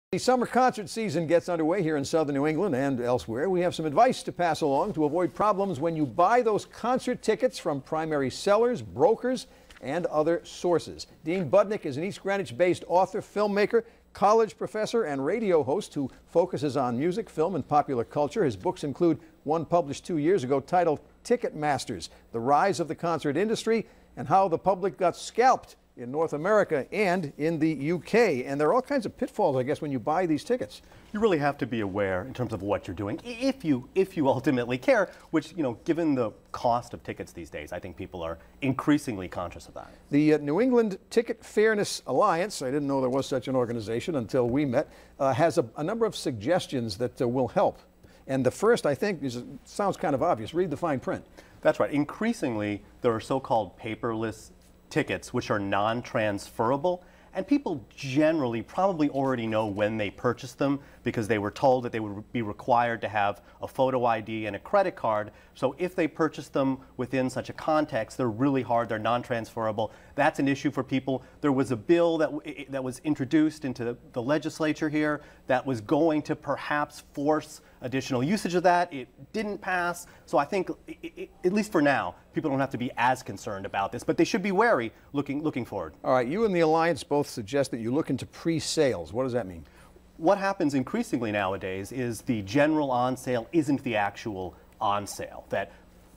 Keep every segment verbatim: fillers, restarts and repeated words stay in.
The summer concert season gets underway here in southern New England and elsewhere. We have some advice to pass along to avoid problems when you buy those concert tickets from primary sellers, brokers, and other sources. Dean Budnick is an East Greenwich-based author, filmmaker, college professor, and radio host who focuses on music, film, and popular culture. His books include one published two years ago titled Ticket Masters: The Rise of the Concert Industry and How the Public Got Scalped in North America and in the U K. And there are all kinds of pitfalls, I guess, when you buy these tickets. You really have to be aware in terms of what you're doing, if you if you ultimately care, which, you know, given the cost of tickets these days, I think people are increasingly conscious of that. The uh, New England Ticket Fairness Alliance, I didn't know there was such an organization until we met, uh, has a, a number of suggestions that uh, will help. And the first, I think, is, sounds kind of obvious. Read the fine print. That's right. Increasingly, there are so-called paperless tickets which are non-transferable, and people generally probably already know when they purchased them because they were told that they would be required to have a photo I D and a credit card. So if they purchased them within such a context, they're really hard, they're non-transferable. That's an issue for people. There was a bill that, that was introduced into the legislature here that was going to perhaps force additional usage of that. It didn't pass. So I think, at least for now, people don't have to be as concerned about this, but they should be wary looking, looking forward. All right, you and the Alliance both suggest that you look into pre-sales. What does that mean? What happens increasingly nowadays is the general on sale isn't the actual on sale, that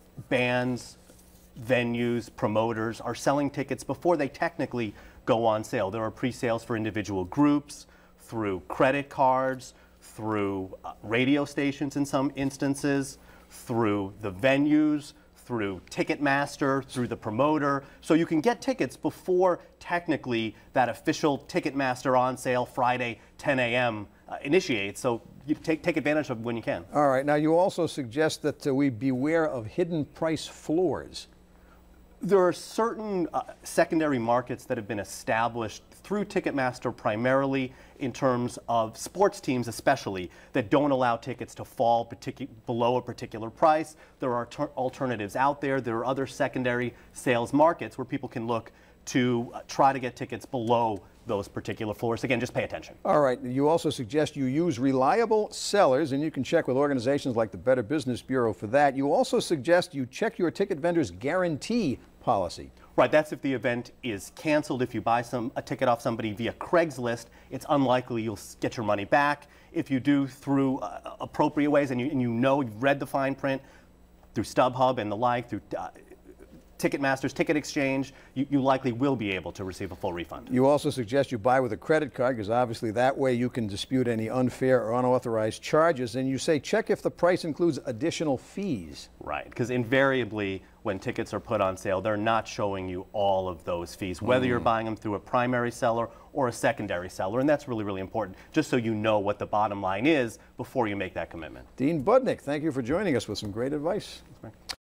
bands, venues, promoters are selling tickets before they technically go on sale. There are pre-sales for individual groups, through credit cards, through uh, radio stations in some instances, through the venues, through Ticketmaster, through the promoter. So you can get tickets before technically that official Ticketmaster on sale Friday ten A M uh, initiates. So you take, take advantage of it when you can. All right. Now, you also suggest that uh, we beware of hidden price floors. There are certain uh, secondary markets that have been established through Ticketmaster primarily in terms of sports teams especially that don't allow tickets to fall below a particular price. There are alternatives out there. There are other secondary sales markets where people can look to uh, try to get tickets below those particular floors. Again, just pay attention. All right. You also suggest you use reliable sellers, and you can check with organizations like the Better Business Bureau for that. You also suggest you check your ticket vendor's guarantee policy. Right, that's if the event is canceled. If you buy some a ticket off somebody via Craigslist, it's unlikely you'll get your money back. If you do through uh, appropriate ways, and you, and you know you've read the fine print through StubHub and the like, through uh, Ticketmaster's Ticket Exchange, you, you likely will be able to receive a full refund. You also suggest you buy with a credit card because obviously that way you can dispute any unfair or unauthorized charges. And you say check if the price includes additional fees. Right, because invariably when tickets are put on sale, they're not showing you all of those fees, whether mm. you're buying them through a primary seller or a secondary seller. And that's really, really important, just so you know what the bottom line is before you make that commitment. Dean Budnick, thank you for joining us with some great advice.